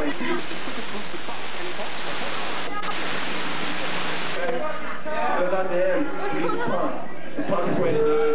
Goes out to him. He's a punk. It's the punkest way to die.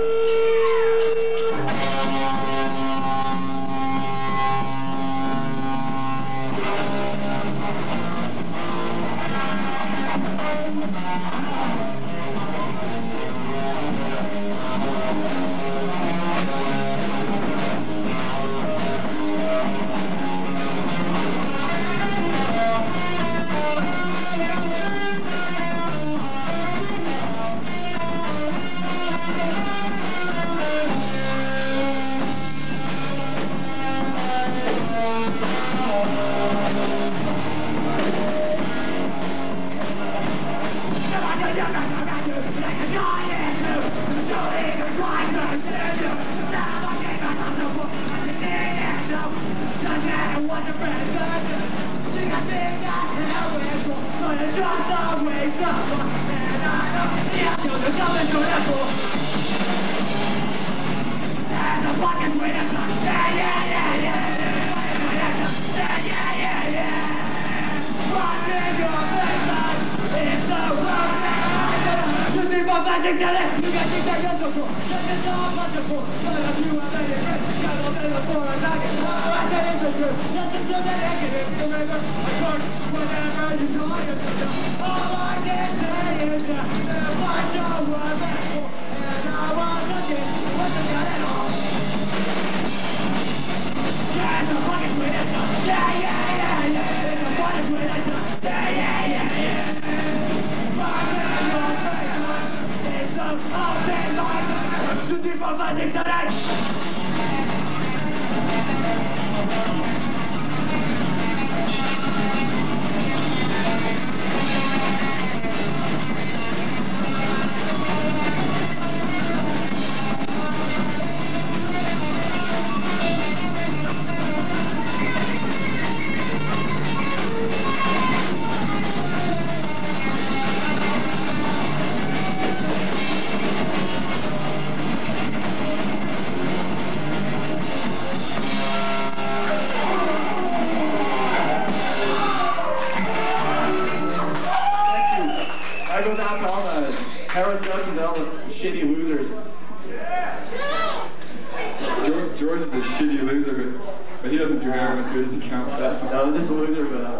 George is a shitty loser, but he doesn't do heroin, so he doesn't count for that. No, I'm just a loser, but I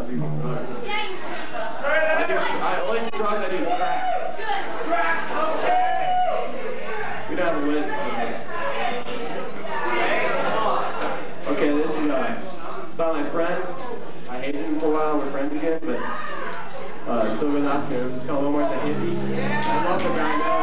like drugs, I do crack. Crack, okay! We don't have a list. So. Okay, this is it's about my friend. I hated him for a while, we're friends again, but it still goes out to him. It's called Omar the Hippie. I love the guy now.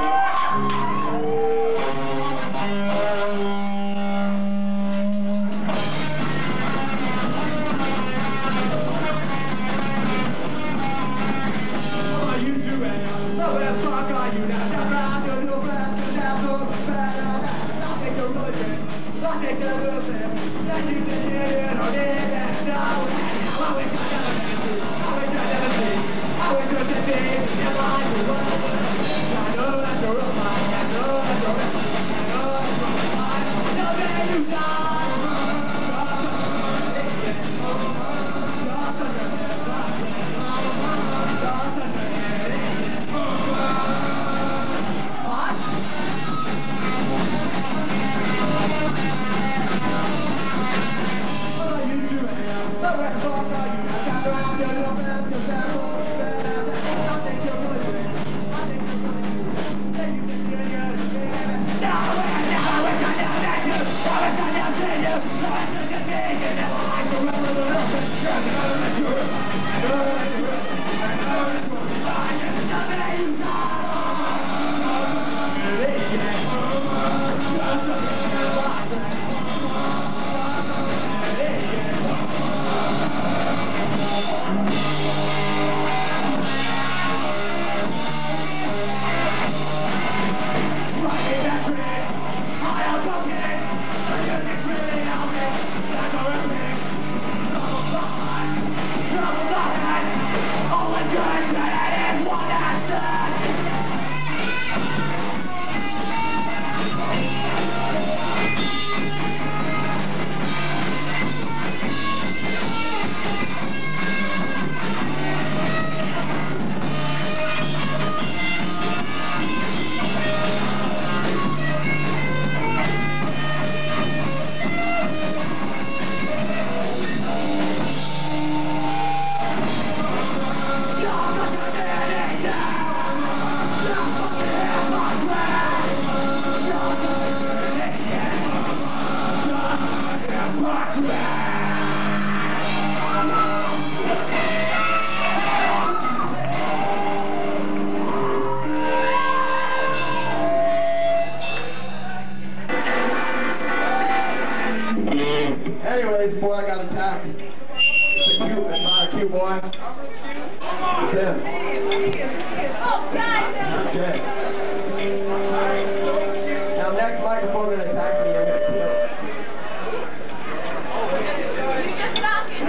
cute boy. It's him. Okay. Now next microphone that attacks me, I'm gonna kill. You're just talking.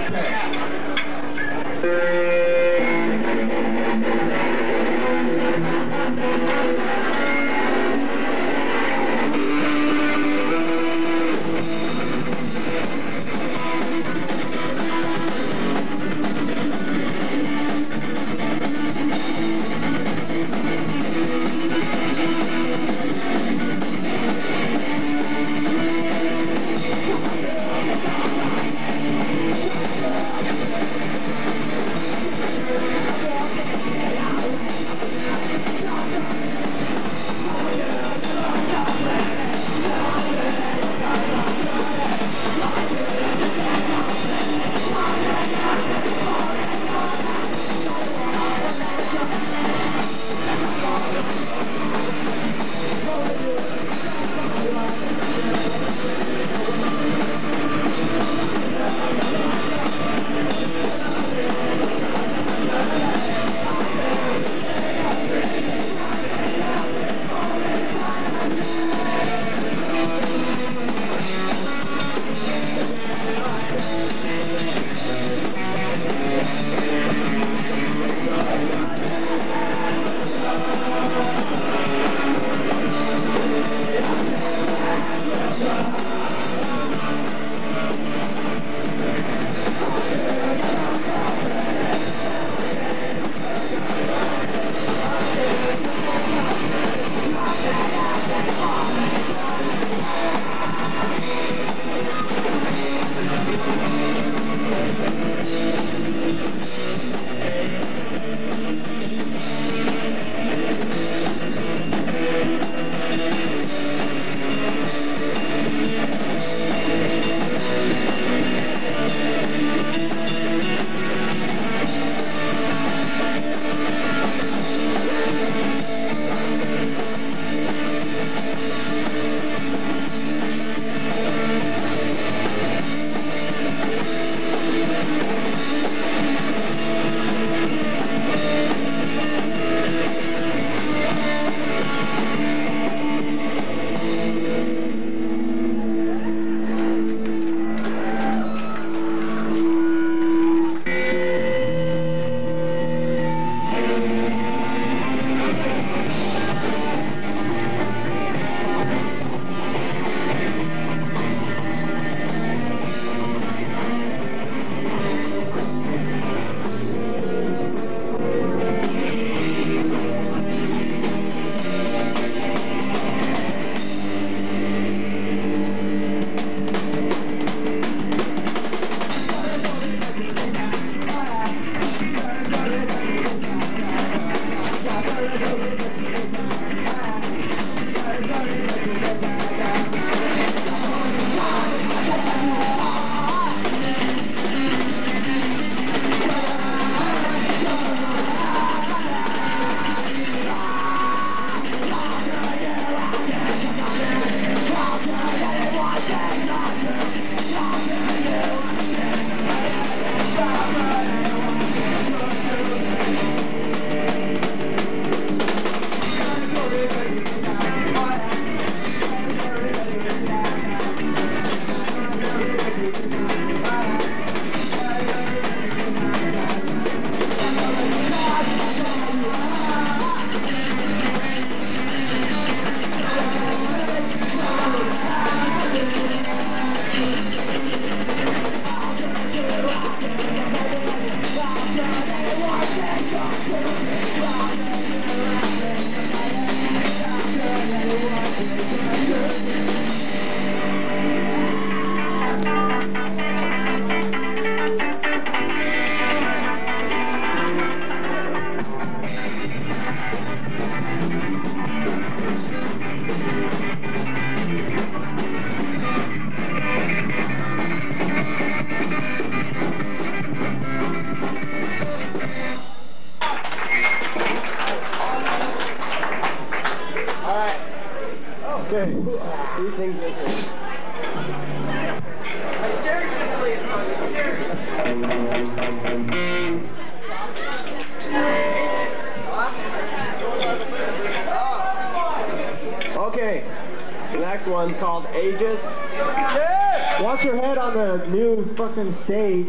Okay, who sings this one? Derek's gonna play a song. Derek. Okay, the next one's called Ageist. Yeah! Watch your head on the new fucking stage.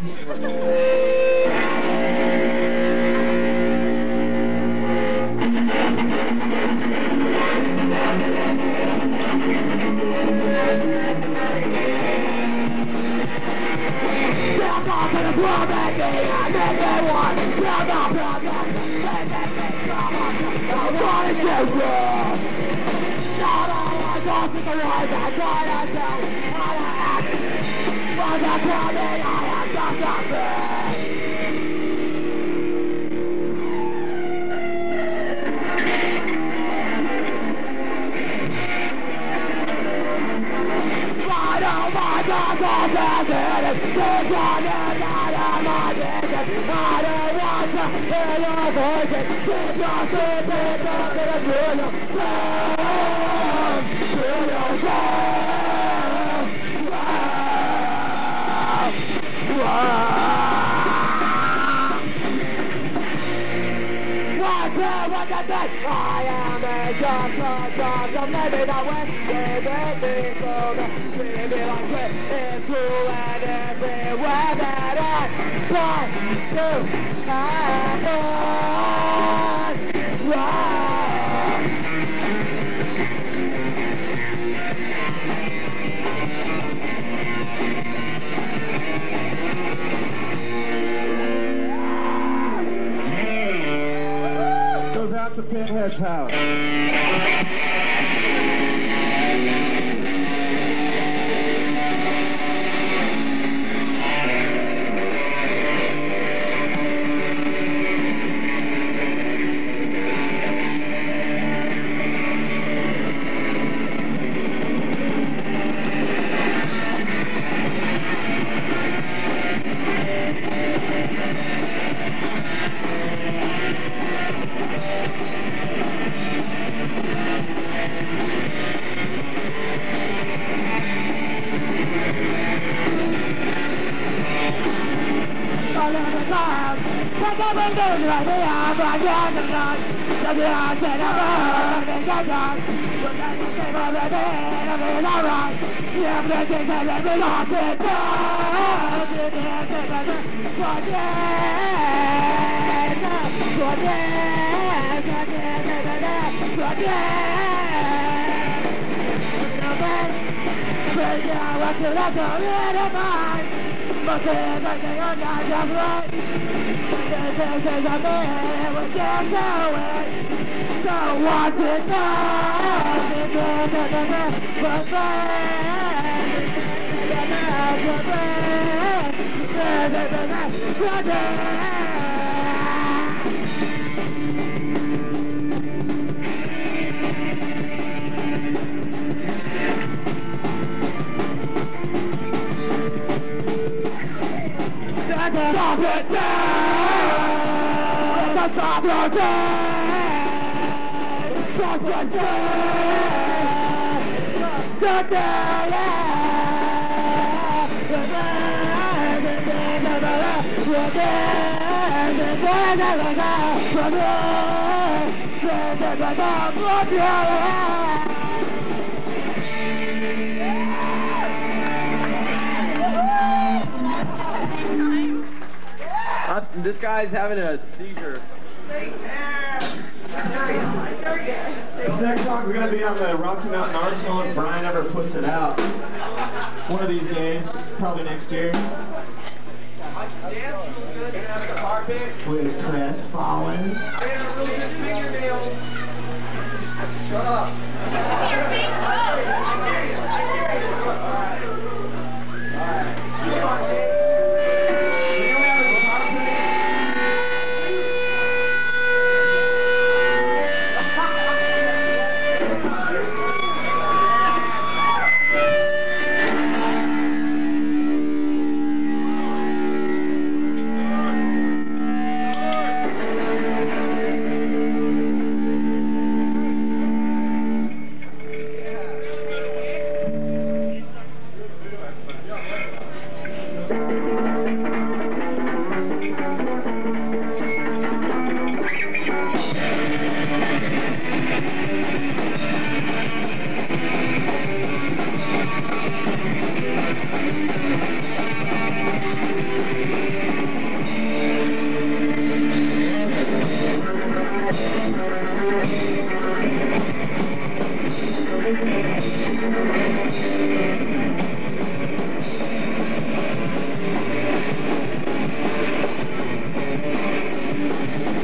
Goes out to Pinhead's house. This guy's having a seizure. This next song's gonna be on the Rocky Mountain Arsenal if Brian ever puts it out. One of these days, probably next year. With Crestfallen. I have really good fingernails. Shut up. You're being rude. I hear you. Alright. Sweetheart, Dave. So you don't have a guitar pick?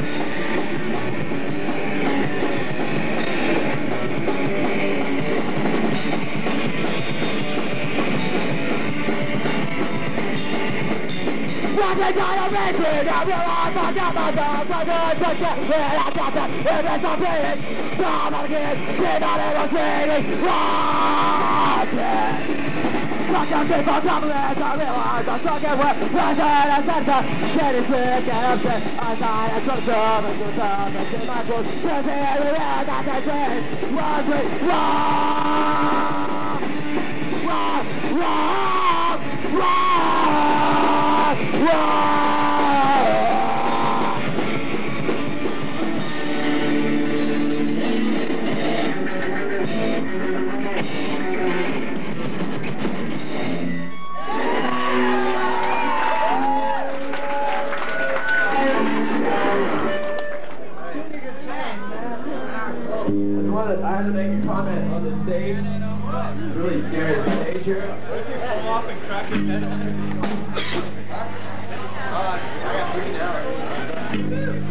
I had to make a comment on the stage. It's really scary, the stage here. What if you fall off and crack your head? I got freaking out.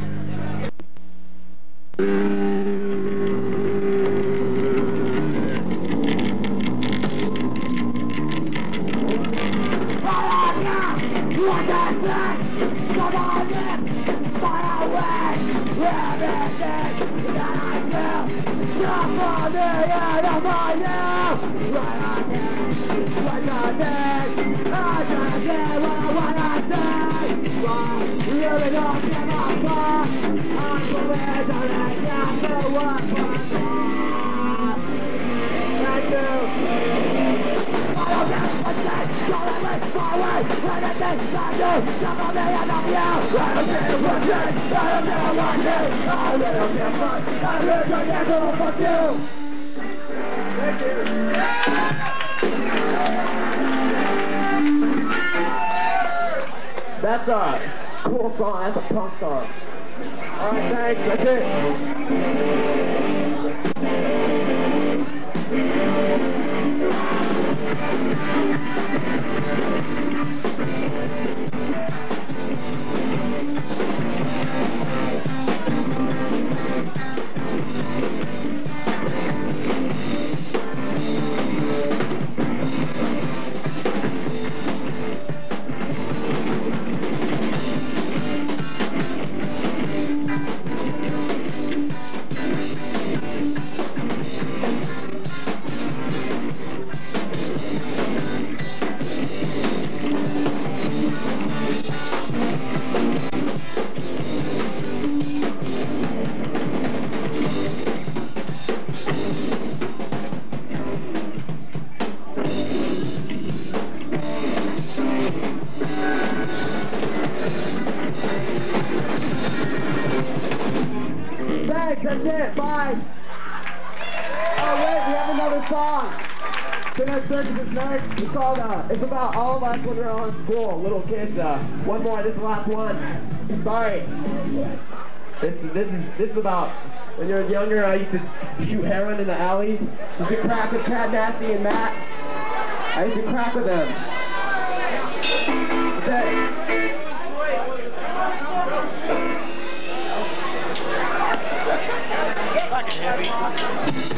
That's a cool song. That's a punk song. All right, thanks. That's it. Thanks, that's it, bye. Oh wait, we have another song. Tonight Circus is next. It's called, it's about all of us when we were all in school, little kids. One more, this is the last one. Sorry. This is about when you were younger, I used to shoot heroin in the alleys. I used to crack with Chad Nasty and Matt. I used to crack with them. Fucking heavy.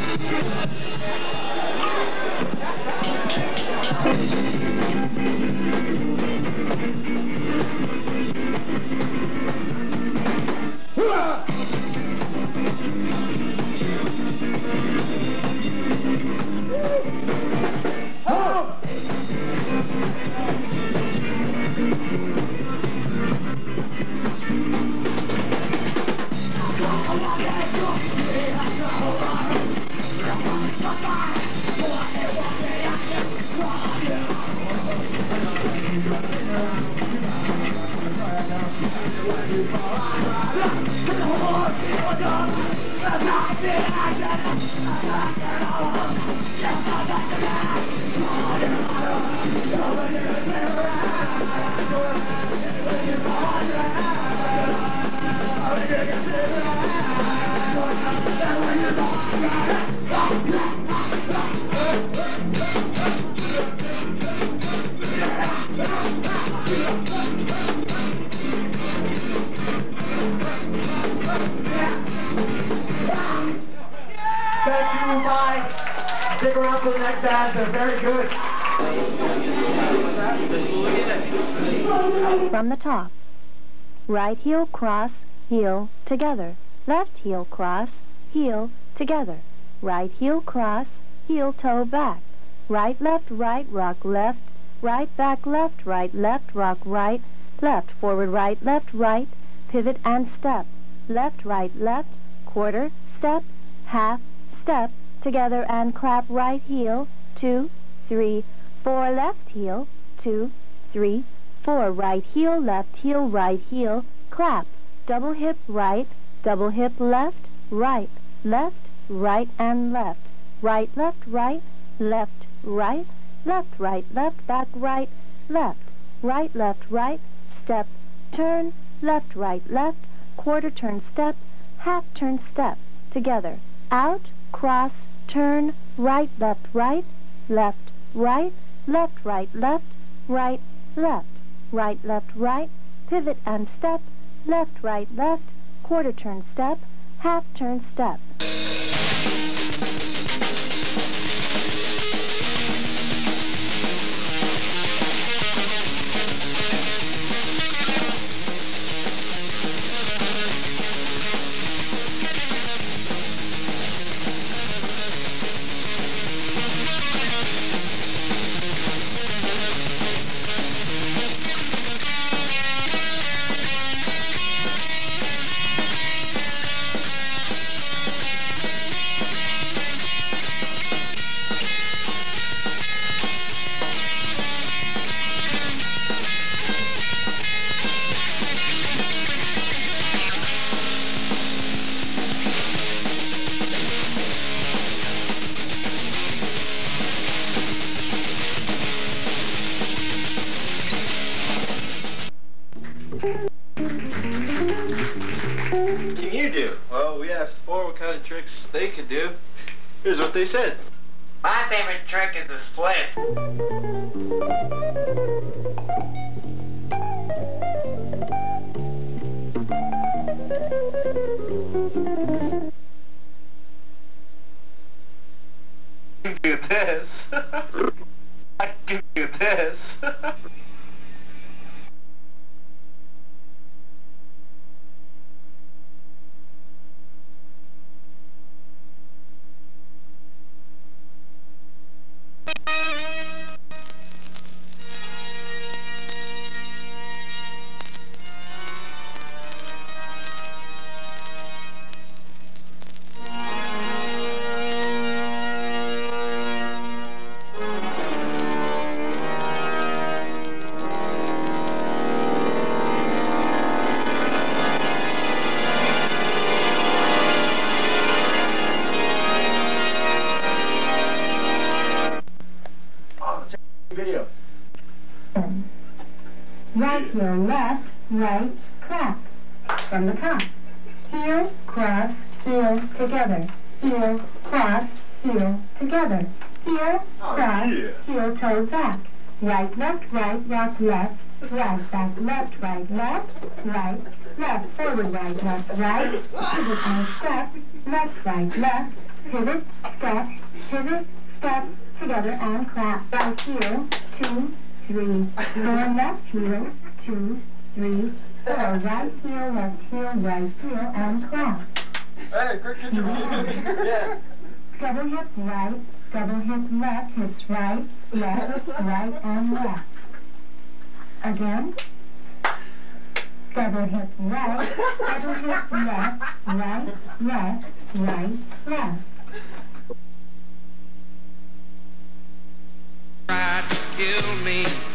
Thank you, Mike. Stick around for the next band. They're very good. From the top. Right heel cross, heel together. Left heel cross, heel together. Right heel cross, heel toe back. Right left rock left, right back left rock right, left forward right, pivot and step. Left right left, quarter, step, half, step, together and clap right heel, 2, 3, 4 left heel, 2, 3, 4 right heel, right heel, clap, double hip right, double hip left, right and left, right, left, right, back right, left, right, step, turn, left, quarter turn step, half turn step, together, out, cross, turn, right, left, right, right, left, right, pivot and step, left, quarter turn step, half turn step. What can you do? Well, we asked four what kind of tricks they could do. Here's what they said. My favorite trick is the split. I can do this. I can do this. Video. Right heel, left, right, clap. From the top. Heel, cross, heel, together. Heel, cross, heel, together. Heel, cross, heel, toe back. Right, left, rock left, right, back, left, right, left, forward, right, pivot and step, left, pivot, step, together and clap. Right heel, 2, 3, 4 left heel, 2, 3, 4 right heel, right heel, and clap. Hey, quick get your yeah. Double hip right, double hip left, hips right, and left. Again. Double hip right, double hip left, left. Tried to kill me.